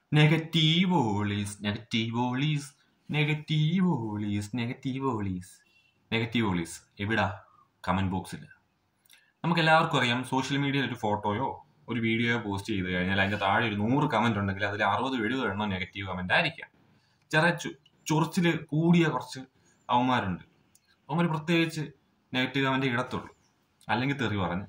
Negativolis, negativolis, negativolis, negativolis, negativolis. എവിടാ? Comment ബോക്സിൽ. നമുക്ക് എല്ലാവർക്കും അറിയാം, സോഷ്യൽ മീഡിയയിൽ ഒരു ഫോട്ടോയോ ഒരു വീഡിയോയോ പോസ്റ്റ് ചെയ്ത് കഴിഞ്ഞാൽ അതിന്റെ താഴെ ഒരു 100 കമന്റ് ഉണ്ടെങ്കിൽ അതിൽ 60-70 എണ്ണം നെഗറ്റീവ് കമന്റ് ആയിരിക്കാം. ചെറിയ ചൊറിച്ചില് കൂടിയ കുറച്ച് അവന്മാരുണ്ട്. അവന്മാർ പ്രത്യേകിച്ച് നെഗറ്റീവ് കമന്റ് ഇടത്തുള്ളൂ, അല്ലെങ്കിൽ തെറി പറഞ്ഞ്.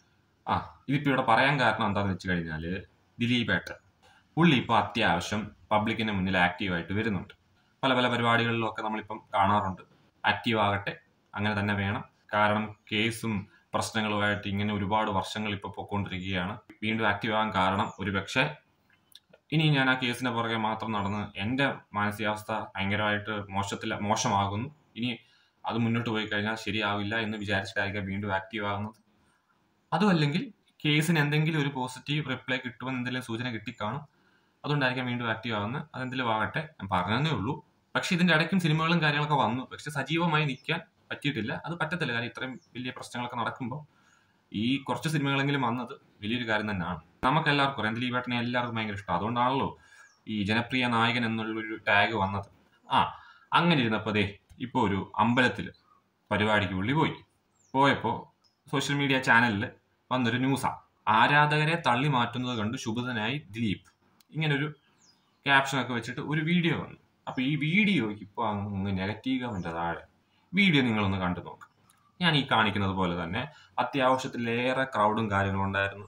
ഇതിപ്പോ ഇവിടെ പറയാൻ കാരണം എന്താണെന്ന് വെച്ച് കഴിഞ്ഞാൽ, ദിലീപേട്ടൻ പുള്ളി ഇപ്പോൾ അത്യാവശ്യം പബ്ലിക്കിന് മുന്നിൽ ആക്റ്റീവായിട്ട് വരുന്നുണ്ട്. പല പല പരിപാടികളിലൊക്കെ നമ്മളിപ്പം കാണാറുണ്ട്. ആക്റ്റീവ് ആകട്ടെ, അങ്ങനെ തന്നെ വേണം. കാരണം കേസും പ്രശ്നങ്ങളുമായിട്ട് ഇങ്ങനെ ഒരുപാട് വർഷങ്ങൾ ഇപ്പോൾ പൊയ്ക്കൊണ്ടിരിക്കുകയാണ്. വീണ്ടും ആക്റ്റീവ് ആകാൻ കാരണം ഒരുപക്ഷെ ഇനി ഞാൻ ആ കേസിന്റെ പുറകെ മാത്രം നടന്ന് എൻ്റെ മാനസികാവസ്ഥ ഭയങ്കരമായിട്ട് മോശമാകുന്നു, ഇനി അത് മുന്നോട്ട് പോയി കഴിഞ്ഞാൽ ശരിയാവില്ല എന്ന് വിചാരിച്ചിട്ടായിരിക്കാം വീണ്ടും ആക്റ്റീവ് ആകുന്നത്. അതുമല്ലെങ്കിൽ കേസിന് എന്തെങ്കിലും ഒരു പോസിറ്റീവ് റിപ്ലൈ കിട്ടുമെന്ന് എന്തെങ്കിലും സൂചന കിട്ടിക്കാണും, അതുകൊണ്ടായിരിക്കാം വീണ്ടും ആക്റ്റീവ് ആകുന്നത്. അതെന്തെങ്കിലും ആകട്ടെ, ഞാൻ പറഞ്ഞതേ ഉള്ളൂ. പക്ഷെ ഇതിന്റെ ഇടയ്ക്കും സിനിമകളും കാര്യങ്ങളൊക്കെ വന്നു, പക്ഷെ സജീവമായി നിൽക്കാൻ പറ്റിയിട്ടില്ല. അത് പറ്റത്തില്ല, കാര്യം ഇത്രയും വലിയ പ്രശ്നങ്ങളൊക്കെ നടക്കുമ്പോൾ ഈ കുറച്ച് സിനിമകളെങ്കിലും വന്നത് വലിയൊരു കാര്യം തന്നെയാണ്. നമുക്ക് എല്ലാവർക്കും അറിയാം, ദിലീപേട്ടനെ എല്ലാവർക്കും ഭയങ്കര ഇഷ്ടം. അതുകൊണ്ടാണല്ലോ ഈ ജനപ്രിയ നായകൻ എന്നുള്ളൊരു ടാഗ് വന്നത്. അങ്ങനെ ഇരുന്നപ്പോൾ ഇപ്പോൾ ഒരു അമ്പലത്തിൽ പരിപാടിക്ക് പുള്ളി പോയപ്പോൾ സോഷ്യൽ മീഡിയ ചാനലിൽ വന്നൊരു ന്യൂസാണ്. ആരാധകരെ തള്ളി മാറ്റുന്നത് കണ്ട് ശുഭിതനായി ദിലീപ്, ഇങ്ങനൊരു ക്യാപ്ഷനൊക്കെ വെച്ചിട്ട് ഒരു വീഡിയോ വന്നു. അപ്പൊ ഈ വീഡിയോയ്ക്ക് ഇപ്പോൾ അങ്ങ് നെഗറ്റീവ് കമന്റ് താഴെ. വീഡിയോ നിങ്ങളൊന്ന് കണ്ടു നോക്ക്. ഞാൻ ഈ കാണിക്കുന്നത് പോലെ തന്നെ അത്യാവശ്യത്തിലേറെ ക്രൗഡും കാര്യങ്ങളും ഉണ്ടായിരുന്നു.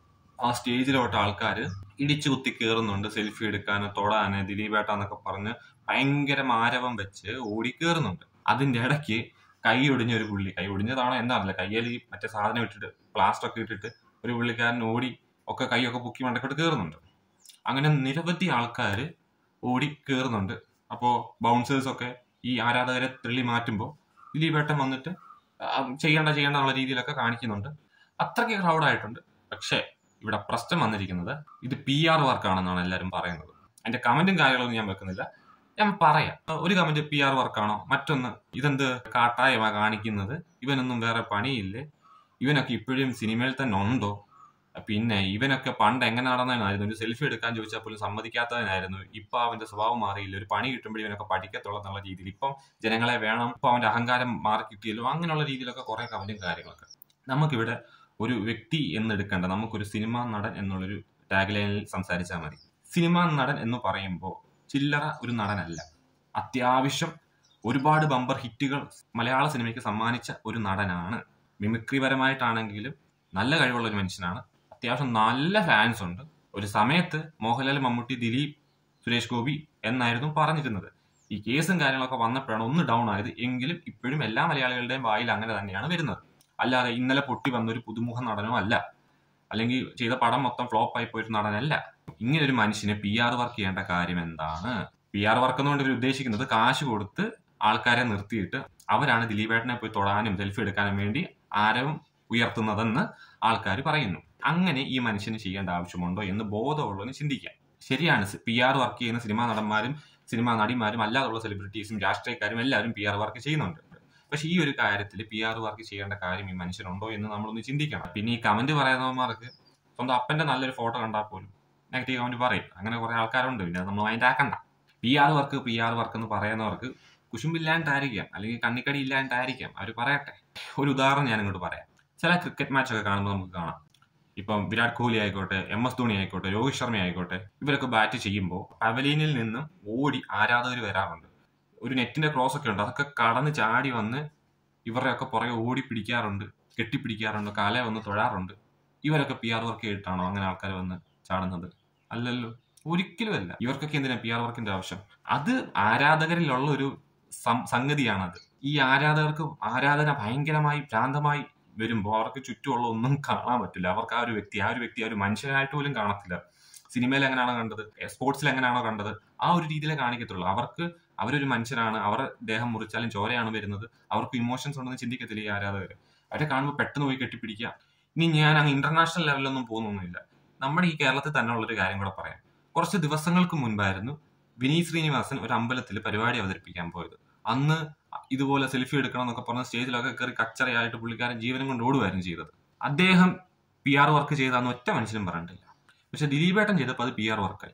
ആ സ്റ്റേജിലോട്ട് ആൾക്കാർ ഇടിച്ചു കുത്തി കയറുന്നുണ്ട്, സെൽഫി എടുക്കാന്, തൊടാന്, ദിലീപേട്ടാന്നൊക്കെ പറഞ്ഞ് ഭയങ്കര മാരവം വെച്ച് ഓടി കയറുന്നുണ്ട്. അതിന്റെ ഇടയ്ക്ക് കൈ ഒടിഞ്ഞ ഒരു പുള്ളി, കൈ ഒടിഞ്ഞതാണോ എന്താണല്ലേ, കയ്യിൽ മറ്റേ സാധനം ഇട്ടിട്ട് പ്ലാസ്റ്റർ ഒക്കെ ഇട്ടിട്ട് ഒരു പുള്ളിക്കാരൻ ഓടി ഒക്കെ കൈയൊക്കെ പൊക്കി മണ്ടക്കിട്ട് കയറുന്നുണ്ട്. അങ്ങനെ നിരവധി ആൾക്കാർ ഓടി കയറുന്നുണ്ട്. അപ്പോൾ ബൗൺസേഴ്സ് ഒക്കെ ഈ ആരാധകരെ തള്ളി മാറ്റുമ്പോൾ ദിലീപേട്ടൻ വന്നിട്ട് ചെയ്യേണ്ട എന്നുള്ള രീതിയിലൊക്കെ കാണിക്കുന്നുണ്ട്. അത്രയ്ക്ക് ക്രൗഡായിട്ടുണ്ട്. പക്ഷേ ഇവിടെ പ്രശ്നം വന്നിരിക്കുന്നത് ഇത് PR വർക്കാണെന്നാണ് എല്ലാവരും പറയുന്നത്. അതിന്റെ കമന്റും കാര്യങ്ങളൊന്നും ഞാൻ വെക്കുന്നില്ല, ഞാൻ പറയാം. ഒരു കമന്റ് PR വർക്കാണോ, മറ്റൊന്ന് ഇതെന്ത് കാട്ടായ്മ കാണിക്കുന്നത്, ഇവനൊന്നും വേറെ പണിയില്ലേ, ഇവനൊക്കെ ഇപ്പോഴും സിനിമയിൽ തന്നെ ഉണ്ടോ, പിന്നെ ഇവനൊക്കെ പണ്ട് എങ്ങനെ നടന്നതിനായിരുന്നു, ഒരു സെൽഫി എടുക്കാൻ ചോദിച്ചാൽ പോലും സമ്മതിക്കാത്തതിനായിരുന്നു, ഇപ്പൊ അവന്റെ സ്വഭാവം മാറിയില്ല, ഒരു പണി കിട്ടുമ്പോഴും ഇവനൊക്കെ പഠിക്കത്തുള്ള എന്നുള്ള രീതിയിൽ ഇപ്പം ജനങ്ങളെ വേണം, ഇപ്പൊ അവന്റെ അഹങ്കാരം മാറി കിട്ടിയല്ലോ, അങ്ങനെയുള്ള രീതിയിലൊക്കെ കുറെ കമന്റും കാര്യങ്ങളൊക്കെ. നമുക്കിവിടെ ഒരു വ്യക്തി എന്നെടുക്കേണ്ട, നമുക്കൊരു സിനിമാ നടൻ എന്നുള്ളൊരു ടാഗ് ലൈനിൽ സംസാരിച്ചാൽ മതി. സിനിമാ നടൻ എന്ന് പറയുമ്പോൾ ചില്ലറ ഒരു നടനല്ല, അത്യാവശ്യം ഒരുപാട് ബമ്പർ ഹിറ്റുകൾ മലയാള സിനിമയ്ക്ക് സമ്മാനിച്ച ഒരു നടനാണ്. മിമിക്രി പരമായിട്ടാണെങ്കിലും നല്ല കഴിവുള്ള ഒരു മനുഷ്യനാണ്. അത്യാവശ്യം നല്ല ഫാൻസ് ഉണ്ട്. ഒരു സമയത്ത് മോഹൻലാൽ, മമ്മൂട്ടി, ദിലീപ്, സുരേഷ് ഗോപി എന്നായിരുന്നു പറഞ്ഞിരുന്നത്. ഈ കേസും കാര്യങ്ങളൊക്കെ വന്നപ്പോഴാണ് ഒന്ന് ഡൗൺ ആയത്. എങ്കിലും ഇപ്പോഴും എല്ലാ മലയാളികളുടെയും വായിൽ അങ്ങനെ തന്നെയാണ് വരുന്നത്. അല്ലാതെ ഇന്നലെ പൊട്ടി വന്നൊരു പുതുമുഖ നടനോ അല്ല, അല്ലെങ്കിൽ ചെയ്ത പടം മൊത്തം ഫ്ലോപ്പ് ആയി പോയൊരു നടനല്ല. ഇങ്ങനെ ഒരു മനുഷ്യന് PR വർക്ക് ചെയ്യേണ്ട കാര്യം എന്താണ്? PR വർക്ക് എന്നുകൊണ്ട് ഇവർ ഉദ്ദേശിക്കുന്നത് കാശ് കൊടുത്ത് ആൾക്കാരെ നിർത്തിയിട്ട് അവരാണ് ദിലീപേട്ടനെ പോയി തൊടാനും സെൽഫി എടുക്കാനും വേണ്ടി ആരവം ഉയർത്തുന്നതെന്ന് ആൾക്കാർ പറയുന്നു. അങ്ങനെ ഈ മനുഷ്യന് ചെയ്യേണ്ട ആവശ്യമുണ്ടോ എന്ന് ബോധമുള്ളവന് ചിന്തിക്കാം. ശരിയാണ്, PR വർക്ക് ചെയ്യുന്ന സിനിമാ നടന്മാരും സിനിമാ നടിമാരും അല്ലാതുള്ള സെലിബ്രിറ്റീസും രാഷ്ട്രീയക്കാരും എല്ലാവരും PR വർക്ക് ചെയ്യുന്നുണ്ട്. പക്ഷെ ഈ ഒരു കാര്യത്തിൽ PR വർക്ക് ചെയ്യേണ്ട കാര്യം ഈ മനുഷ്യനുണ്ടോ എന്ന് നമ്മളൊന്ന് ചിന്തിക്കണം. പിന്നെ ഈ കമന്റ് പറയുന്നവന്മാർക്ക് സ്വന്തം അപ്പന്റെ നല്ലൊരു ഫോട്ടോ കണ്ടാൽ പോലും നെഗറ്റീവ് കമന്റ് പറയും. അങ്ങനെ കുറെ ആൾക്കാരുണ്ട്. പിന്നെ നമ്മൾ മൈൻഡ് ആക്കണ്ട. PR വർക്ക് എന്ന് പറയുന്നവർക്ക് കുശുമ്പില്ലാണ്ടായിരിക്കാം, അല്ലെങ്കിൽ കണ്ണിക്കടി ഇല്ലാണ്ടായിരിക്കാം അവർ പറയട്ടെ. ഒരു ഉദാഹരണം ഞാൻ ഇങ്ങോട്ട് പറയാം. ചില ക്രിക്കറ്റ് മാച്ചൊക്കെ കാണുമ്പോൾ നമുക്ക് കാണാം, ഇപ്പം വിരാട് കോഹ്ലി ആയിക്കോട്ടെ, MS ധോണി ആയിക്കോട്ടെ, രോഹിത് ശർമ്മ ആയിക്കോട്ടെ, ഇവരൊക്കെ ബാറ്റ് ചെയ്യുമ്പോൾ പവലിയനിൽ നിന്നും ഓടി ആരാധകർ വരാറുണ്ട്. ഒരു നെറ്റിന്റെ ക്രോസ് ഒക്കെ ഉണ്ട്, അതൊക്കെ കടന്ന് ചാടി വന്ന് ഇവരുടെയൊക്കെ പുറകെ ഓടി പിടിക്കാറുണ്ട്, കെട്ടിപ്പിടിക്കാറുണ്ട്, കാല വന്ന് തൊഴാറുണ്ട്. ഇവരൊക്കെ PR വർക്ക് ചെയ്തിട്ടാണോ അങ്ങനെ ആൾക്കാർ വന്ന് ചാടുന്നത്? അല്ലല്ലോ, ഒരിക്കലും അല്ല. ഇവർക്കൊക്കെ എന്തിനാ PR വർക്കിന്റെ ആവശ്യം? അത് ആരാധകരിലുള്ള ഒരു സംഗതിയാണത്. ഈ ആരാധകർക്ക് ആരാധന ഭയങ്കരമായി ഭ്രാന്തമായി വരുമ്പോൾ അവർക്ക് ചുറ്റുമുള്ള ഒന്നും കാണാൻ പറ്റില്ല. അവർക്ക് ആ ഒരു വ്യക്തി ഒരു മനുഷ്യനായിട്ട് പോലും കാണത്തില്ല. സിനിമയിൽ എങ്ങനെയാണോ കണ്ടത്, സ്പോർട്സിൽ എങ്ങനെയാണോ കണ്ടത്, ആ ഒരു രീതിയിലേ കാണിക്കത്തുള്ളൂ. അവരൊരു മനുഷ്യനാണ്, അവരുടെ ദേഹം മുറിച്ചാലും ചോരയാണ് വരുന്നത്, അവർക്ക് ഇമോഷൻസ് ഉണ്ടെന്ന് ചിന്തിക്കത്തില്ല ഈ ആരാധകർ. അവരെ കാണുമ്പോൾ പെട്ടെന്ന് പോയി കെട്ടിപ്പിടിക്കുക. ഇനി ഞാൻ അങ്ങ് ഇന്റർനാഷണൽ ലെവലിലൊന്നും പോകുന്നൊന്നുമില്ല, നമ്മുടെ ഈ കേരളത്തിൽ തന്നെ ഉള്ളൊരു കാര്യം കൂടെ പറയാം. കുറച്ച് ദിവസങ്ങൾക്ക് മുൻപായിരുന്നു വിനീത് ശ്രീനിവാസൻ ഒരു അമ്പലത്തിൽ പരിപാടി അവതരിപ്പിക്കാൻ പോയത്. അന്ന് ഇതുപോലെ സെൽഫി എടുക്കണം എന്നൊക്കെ പറഞ്ഞ സ്റ്റേജിലൊക്കെ കയറി കച്ചറയായിട്ട് പുള്ളിക്കാരൻ ജീവനം കൊണ്ട് ഓടുകയായിരുന്നു ചെയ്തത്. അദ്ദേഹം PR വർക്ക് ചെയ്താന്ന് ഒറ്റ മനുഷ്യനും പറഞ്ഞിട്ടില്ല. പക്ഷെ ദിലീപേട്ടൻ ചെയ്തപ്പോൾ അത് PR വർക്കായി.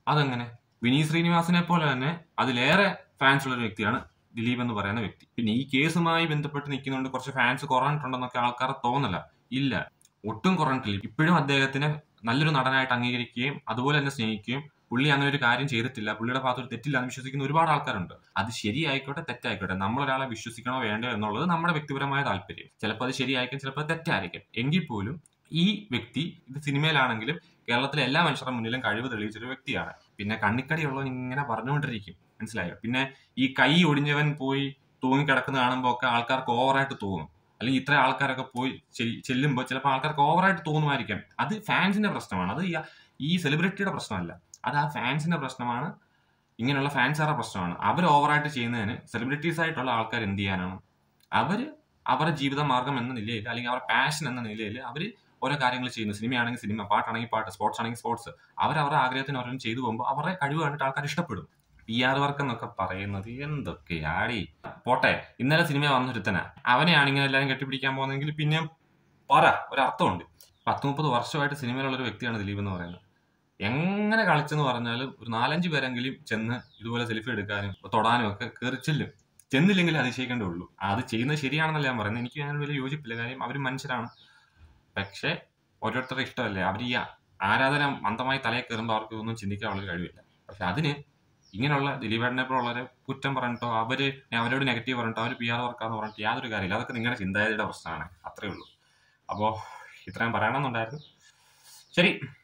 അതെങ്ങനെ? വിനീത് ശ്രീനിവാസനെ പോലെ തന്നെ അതിലേറെ ഫാൻസ് ഉള്ള ഒരു വ്യക്തിയാണ് ദിലീപ് എന്ന് പറയുന്ന വ്യക്തി. പിന്നെ ഈ കേസുമായി ബന്ധപ്പെട്ട് നിൽക്കുന്നുണ്ട് കുറച്ച് ഫാൻസ് കുറഞ്ഞിട്ടുണ്ടെന്നൊക്കെ ആൾക്കാർ തോന്നല. ഇല്ല, ഒട്ടും കുറഞ്ഞിട്ടില്ല. ഇപ്പോഴും അദ്ദേഹത്തിനെ നല്ലൊരു നടനായിട്ട് അംഗീകരിക്കുകയും അതുപോലെ തന്നെ സ്നേഹിക്കുകയും പുള്ളി അങ്ങനെ ഒരു കാര്യം ചെയ്തിട്ടില്ല, പുള്ളിയുടെ ഭാഗത്ത് ഒരു തെറ്റില്ല എന്ന് വിശ്വസിക്കുന്ന ഒരുപാട് ആൾക്കാരുണ്ട്. അത് ശരിയായിക്കോട്ടെ തെറ്റായിക്കോട്ടെ, നമ്മളൊരാളെ വിശ്വസിക്കണോ വേണ്ടോ എന്നുള്ളത് നമ്മുടെ വ്യക്തിപരമായ താല്പര്യം. ചിലപ്പോൾ അത് ശരിയായിരിക്കും, ചിലപ്പോൾ തെറ്റായിരിക്കും. എങ്കിൽ പോലും ഈ വ്യക്തി ഇത് സിനിമയിലാണെങ്കിലും കേരളത്തിലെ എല്ലാ മനുഷ്യരുടെ മുന്നിലും കഴിവ് തെളിയിച്ചൊരു വ്യക്തിയാണ്. പിന്നെ കണ്ണിക്കടിയുള്ളവൻ ഇങ്ങനെ പറഞ്ഞുകൊണ്ടിരിക്കും, മനസ്സിലായോ? പിന്നെ ഈ കൈ ഒടിഞ്ഞവൻ പോയി തൂങ്ങിക്കിടക്കുന്ന കാണുമ്പോൾ ഒക്കെ ആൾക്കാർക്ക് ഓവറായിട്ട് തോന്നും, അല്ലെങ്കിൽ ഇത്ര ആൾക്കാരൊക്കെ പോയി ചെല്ലുമ്പോൾ ചിലപ്പോൾ ആൾക്കാർക്ക് ഓവറായിട്ട് തോന്നുമായിരിക്കാം. അത് ഫാൻസിന്റെ പ്രശ്നമാണ്, അത് ഈ സെലിബ്രിറ്റിയുടെ പ്രശ്നമല്ല, അത് ആ ഫാൻസിന്റെ പ്രശ്നമാണ്. ഇങ്ങനെയുള്ള ഫാൻസുകാരുടെ പ്രശ്നമാണ്. അവർ ഓവറായിട്ട് ചെയ്യുന്നതിന് സെലിബ്രിറ്റീസ് ആയിട്ടുള്ള ആൾക്കാർ എന്ത് ചെയ്യാനാണ്? അവര് അവരുടെ ജീവിത മാർഗം എന്ന നിലയിൽ അല്ലെങ്കിൽ അവരുടെ പാഷൻ എന്ന നിലയിൽ അവർ ഓരോ കാര്യങ്ങൾ ചെയ്യുന്നു. സിനിമയാണെങ്കിൽ സിനിമ, പാട്ടാണെങ്കിൽ പാട്ട്, സ്പോർട്സ് ആണെങ്കിൽ സ്പോർട്സ്. അവരവരുടെ ആഗ്രഹത്തിന് ഓരോന്നും ചെയ്തു പോകുമ്പോൾ അവരുടെ കഴിവ് കണ്ടിട്ട് ആൾക്കാർ ഇഷ്ടപ്പെടും. PR വർക്ക് എന്നൊക്കെ പറയുന്നത് എന്തൊക്കെയാടി. പോട്ടെ, ഇന്നലെ സിനിമ വന്നൊരുത്തനാ, അവനെയാണ് ഇങ്ങനെ എല്ലാവരും കെട്ടിപ്പിടിക്കാൻ പോകുന്നതെങ്കിൽ പിന്നെ പറ, ഒരർത്ഥമുണ്ട്. 10-30 വർഷമായിട്ട് സിനിമയിലുള്ള ഒരു വ്യക്തിയാണ് ദിലീപ് എന്ന് പറയുന്നത്. എങ്ങനെ കളിച്ചെന്ന് പറഞ്ഞാലും ഒരു 4-5 പേരെങ്കിലും ചെന്ന് ഇതുപോലെ സെൽഫി എടുക്കാനും തൊടാനും ഒക്കെ കയറി ചെല്ലും. ചെന്നില്ലെങ്കിൽ അതിശയിക്കേണ്ടേ ഉള്ളൂ. അത് ചെയ്യുന്നത് ശരിയാണെന്നല്ല ഞാൻ പറയുന്നത്, എനിക്ക് അങ്ങനെ വലിയ യോജിപ്പില്ല. കാര്യം അവർ മനുഷ്യരാണ്. പക്ഷെ ഓരോരുത്തരുടെ ഇഷ്ടമല്ലേ. അവർ ഈ ആരാധന അന്ധമായി തലയിൽ കയറുമ്പോൾ അവർക്ക് ഒന്നും ചിന്തിക്കാനുള്ള കഴിവില്ല. പക്ഷെ അതിന് ഇങ്ങനെയുള്ള ദിലീപേട്ടനെ പോലുള്ളവരെ കുറ്റം പറഞ്ഞിട്ടോ അവരോട് നെഗറ്റീവ് പറഞ്ഞിട്ടോ അവർ PR വർക്കാന്ന് പറഞ്ഞിട്ട് യാതൊരു കാര്യമില്ല. അതൊക്കെ നിങ്ങളുടെ ചിന്താഗതിയുടെ പ്രശ്നമാണ്, അത്രേ ഉള്ളൂ. അപ്പോൾ ഇത്രയും പറയണമെന്നുണ്ടായിരുന്നു. ശരി.